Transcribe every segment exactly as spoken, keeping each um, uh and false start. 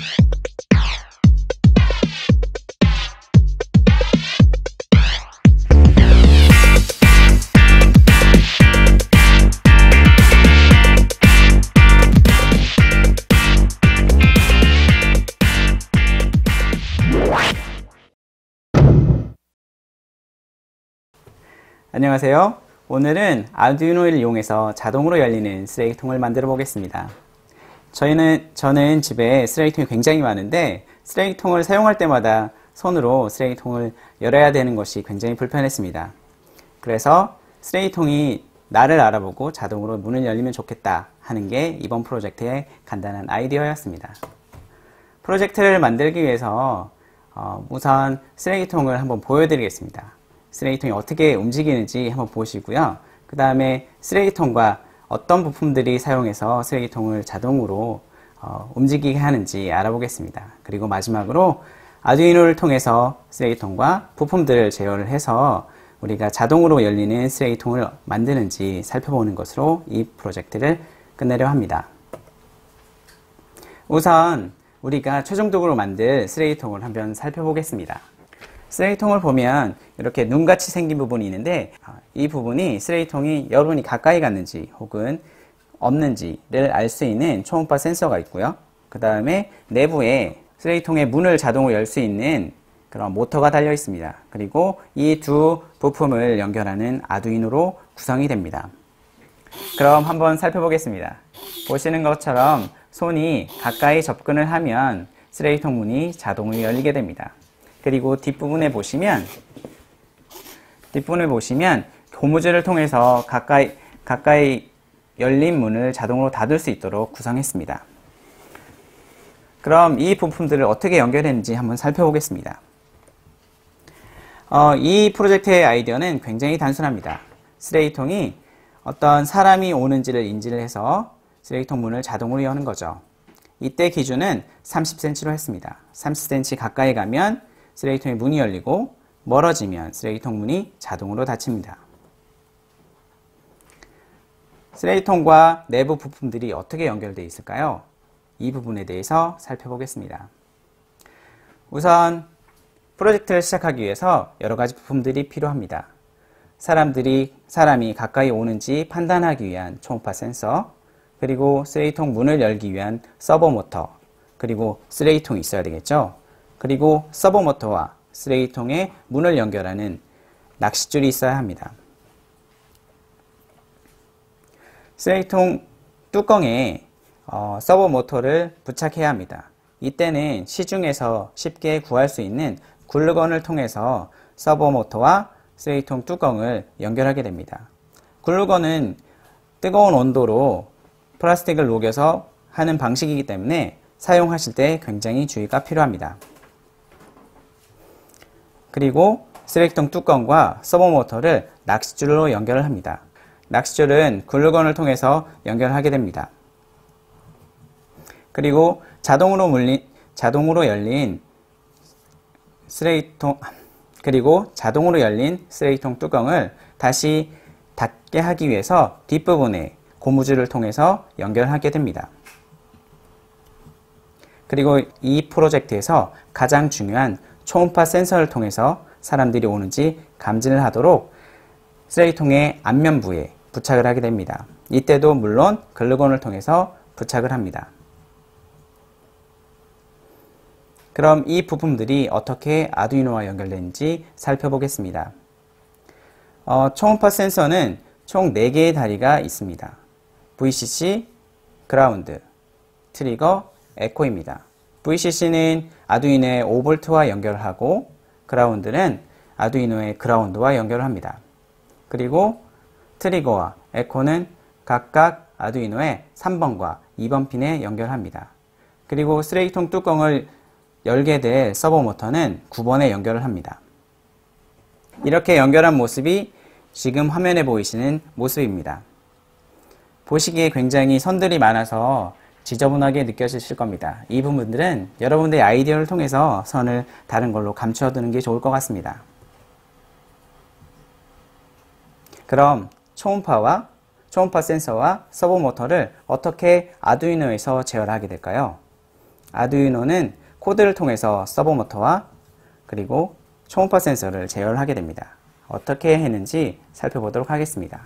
안녕하세요. 오늘은 아두이노를 이용해서 자동으로 열리는 쓰레기통을 만들어 보겠습니다. 저희는, 저는 집에 쓰레기통이 굉장히 많은데 쓰레기통을 사용할 때마다 손으로 쓰레기통을 열어야 되는 것이 굉장히 불편했습니다. 그래서 쓰레기통이 나를 알아보고 자동으로 문을 열리면 좋겠다 하는 게 이번 프로젝트의 간단한 아이디어였습니다. 프로젝트를 만들기 위해서 어, 우선 쓰레기통을 한번 보여드리겠습니다. 쓰레기통이 어떻게 움직이는지 한번 보시고요. 그 다음에 쓰레기통과 어떤 부품들이 사용해서 쓰레기통을 자동으로 어, 움직이게 하는지 알아보겠습니다. 그리고 마지막으로 아두이노를 통해서 쓰레기통과 부품들을 제어를 해서 우리가 자동으로 열리는 쓰레기통을 만드는지 살펴보는 것으로 이 프로젝트를 끝내려 합니다. 우선 우리가 최종적으로 만들 쓰레기통을 한번 살펴보겠습니다. 쓰레기통을 보면 이렇게 눈같이 생긴 부분이 있는데 이 부분이 쓰레기통이 여러분이 가까이 갔는지 혹은 없는지를 알 수 있는 초음파 센서가 있고요. 그 다음에 내부에 쓰레기통의 문을 자동으로 열 수 있는 그런 모터가 달려 있습니다. 그리고 이 두 부품을 연결하는 아두이노로 구성이 됩니다. 그럼 한번 살펴보겠습니다. 보시는 것처럼 손이 가까이 접근을 하면 쓰레기통 문이 자동으로 열리게 됩니다. 그리고 뒷부분에 보시면 뒷부분을 보시면 고무줄을 통해서 가까이 가까이 열린 문을 자동으로 닫을 수 있도록 구성했습니다. 그럼 이 부품들을 어떻게 연결했는지 한번 살펴보겠습니다. 어, 이 프로젝트의 아이디어는 굉장히 단순합니다. 쓰레기통이 어떤 사람이 오는지를 인지를 해서 쓰레기통 문을 자동으로 여는 거죠. 이때 기준은 삼십 센티미터로 했습니다. 삼십 센티미터 가까이 가면 쓰레기통의 문이 열리고 멀어지면 쓰레기통 문이 자동으로 닫힙니다. 쓰레기통과 내부 부품들이 어떻게 연결되어 있을까요? 이 부분에 대해서 살펴보겠습니다. 우선 프로젝트를 시작하기 위해서 여러 가지 부품들이 필요합니다. 사람들이, 사람이 가까이 오는지 판단하기 위한 초음파 센서, 그리고 쓰레기통 문을 열기 위한 서버 모터, 그리고 쓰레기통이 있어야 되겠죠? 그리고 서버 모터와 쓰레기통의 문을 연결하는 낚싯줄이 있어야 합니다. 쓰레기통 뚜껑에 어, 서버 모터를 부착해야 합니다. 이때는 시중에서 쉽게 구할 수 있는 글루건을 통해서 서버 모터와 쓰레기통 뚜껑을 연결하게 됩니다. 글루건은 뜨거운 온도로 플라스틱을 녹여서 하는 방식이기 때문에 사용하실 때 굉장히 주의가 필요합니다. 그리고 쓰레기통 뚜껑과 서버 모터를 낚싯줄로 연결을 합니다. 낚싯줄은 글루건을 통해서 연결하게 됩니다. 그리고 자동으로 물린, 자동으로 열린 쓰레기통, 그리고 자동으로 열린 쓰레기통 뚜껑을 다시 닫게 하기 위해서 뒷부분에 고무줄을 통해서 연결하게 됩니다. 그리고 이 프로젝트에서 가장 중요한 초음파 센서를 통해서 사람들이 오는지 감지를 하도록 쓰레기통의 앞면부에 부착을 하게 됩니다. 이때도 물론 글루건을 통해서 부착을 합니다. 그럼 이 부품들이 어떻게 아두이노와 연결되는지 살펴보겠습니다. 어, 초음파 센서는 총 네 개의 다리가 있습니다. 브이씨씨, 그라운드, 트리거, 에코입니다. 브이씨씨는 아두이노의 오 볼트와 연결을 하고 그라운드는 아두이노의 그라운드와 연결을 합니다. 그리고 트리거와 에코는 각각 아두이노의 삼 번과 이 번 핀에 연결합니다. 그리고 쓰레기통 뚜껑을 열게 될 서버 모터는 구 번에 연결을 합니다. 이렇게 연결한 모습이 지금 화면에 보이시는 모습입니다. 보시기에 굉장히 선들이 많아서 지저분하게 느껴지실 겁니다. 이 부분들은 여러분들의 아이디어를 통해서 선을 다른 걸로 감춰두는 게 좋을 것 같습니다. 그럼 초음파와 초음파 센서와 서버 모터를 어떻게 아두이노에서 제어를 하게 될까요? 아두이노는 코드를 통해서 서버모터와 그리고 초음파 센서를 제어를 하게 됩니다. 어떻게 했는지 살펴보도록 하겠습니다.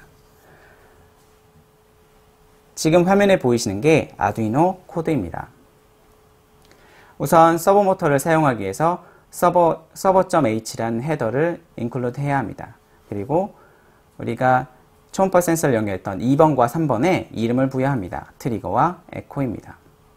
지금 화면에 보이시는 게 아두이노 코드입니다. 우선 서버모터를 사용하기 위해서 서버, 서버.h라는 헤더를 인클루드 해야 합니다. 그리고 우리가 초음파 센서를 연결했던 이 번과 삼 번에 이름을 부여합니다. 트리거와 에코입니다.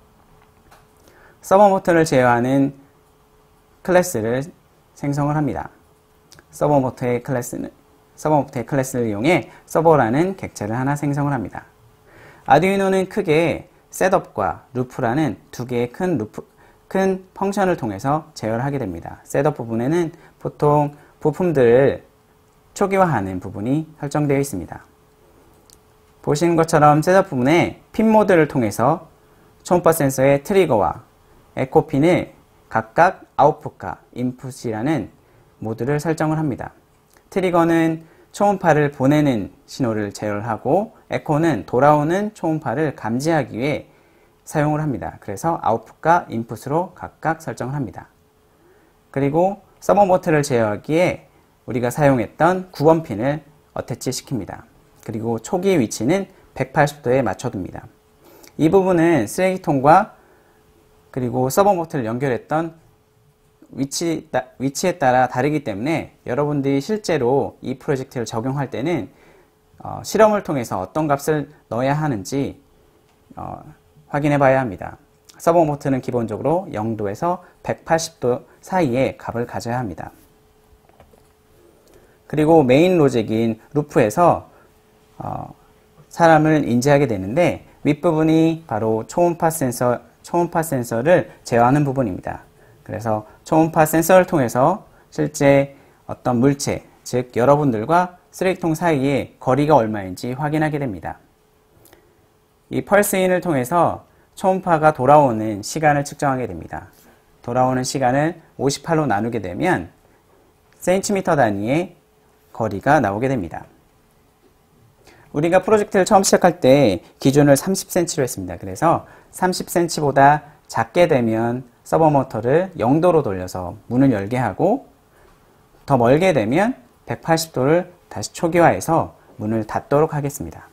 서버모터를 제어하는 클래스를 생성을 합니다. 서버모터의 클래스는 서버모터의 클래스를 이용해 서버라는 객체를 하나 생성을 합니다. 아두이노는 크게 셋업과 루프라는 두 개의 큰 루프, 큰 펑션을 통해서 제어를 하게 됩니다. 셋업 부분에는 보통 부품들을 초기화하는 부분이 설정되어 있습니다. 보시는 것처럼 셋업 부분에 핀 모드를 통해서 초음파 센서의 트리거와 에코 핀을 각각 아웃풋과 인풋이라는 모드를 설정을 합니다. 트리거는 초음파를 보내는 신호를 제어를 하고 에코는 돌아오는 초음파를 감지하기 위해 사용을 합니다. 그래서 아웃풋과 인풋으로 각각 설정을 합니다. 그리고 서버모터를 제어하기에 우리가 사용했던 구 번 핀을 어태치 시킵니다. 그리고 초기 위치는 백팔십 도에 맞춰둡니다. 이 부분은 쓰레기통과 그리고 서버모터를 연결했던 위치, 위치에 따라 다르기 때문에 여러분들이 실제로 이 프로젝트를 적용할 때는 어, 실험을 통해서 어떤 값을 넣어야 하는지 어, 확인해 봐야 합니다. 서버모터는 기본적으로 영 도에서 백팔십 도 사이의 값을 가져야 합니다. 그리고 메인 로직인 루프에서 어, 사람을 인지하게 되는데 윗부분이 바로 초음파 센서, 초음파 센서를 제어하는 부분입니다. 그래서 초음파 센서를 통해서 실제 어떤 물체, 즉 여러분들과 쓰레기통 사이의 거리가 얼마인지 확인하게 됩니다. 이 펄스인을 통해서 초음파가 돌아오는 시간을 측정하게 됩니다. 돌아오는 시간을 오십팔로 나누게 되면 센티미터 단위의 거리가 나오게 됩니다. 우리가 프로젝트를 처음 시작할 때 기준을 삼십 센티미터로 했습니다. 그래서 삼십 센티미터보다 작게 되면 서버모터를 영 도로 돌려서 문을 열게 하고 더 멀게 되면 백팔십 도를 다시 초기화해서 문을 닫도록 하겠습니다.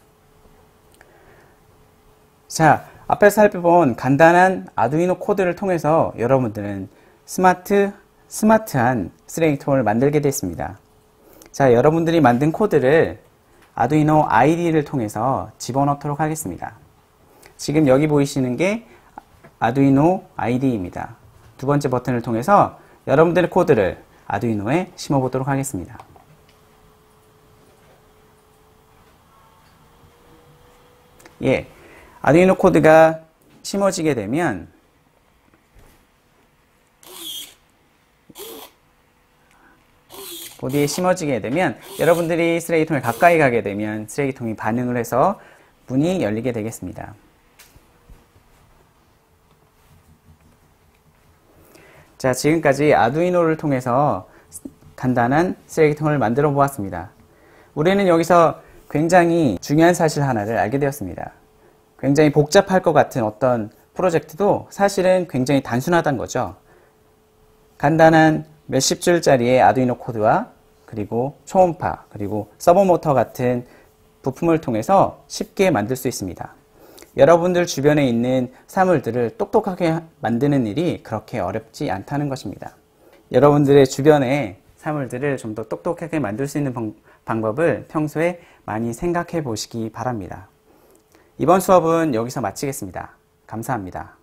자, 앞에서 살펴본 간단한 아두이노 코드를 통해서 여러분들은 스마트, 스마트한 쓰레기통을 만들게 됐습니다. 자, 여러분들이 만든 코드를 아두이노 아이디를 통해서 집어넣도록 하겠습니다. 지금 여기 보이시는 게 아두이노 아이디입니다. 두 번째 버튼을 통해서 여러분들의 코드를 아두이노에 심어보도록 하겠습니다. 예, 아두이노 코드가 심어지게 되면 보드에 심어지게 되면 여러분들이 쓰레기통에 가까이 가게 되면 쓰레기통이 반응을 해서 문이 열리게 되겠습니다. 자, 지금까지 아두이노를 통해서 간단한 쓰레기통을 만들어 보았습니다. 우리는 여기서 굉장히 중요한 사실 하나를 알게 되었습니다. 굉장히 복잡할 것 같은 어떤 프로젝트도 사실은 굉장히 단순하다는 거죠. 간단한 몇십 줄짜리의 아두이노 코드와 그리고 초음파, 그리고 서버모터 같은 부품을 통해서 쉽게 만들 수 있습니다. 여러분들 주변에 있는 사물들을 똑똑하게 만드는 일이 그렇게 어렵지 않다는 것입니다. 여러분들의 주변의 사물들을 좀 더 똑똑하게 만들 수 있는 방, 방법을 평소에 많이 생각해 보시기 바랍니다. 이번 수업은 여기서 마치겠습니다. 감사합니다.